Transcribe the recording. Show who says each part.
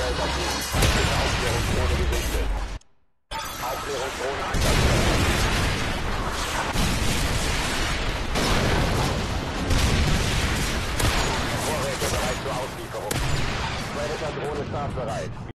Speaker 1: Aufklärungsdrohne gesichtet. Aufklärungsdrohne einsatzbereit. Vorräte bereit zur Auslieferung. Predator-Drohne startbereit.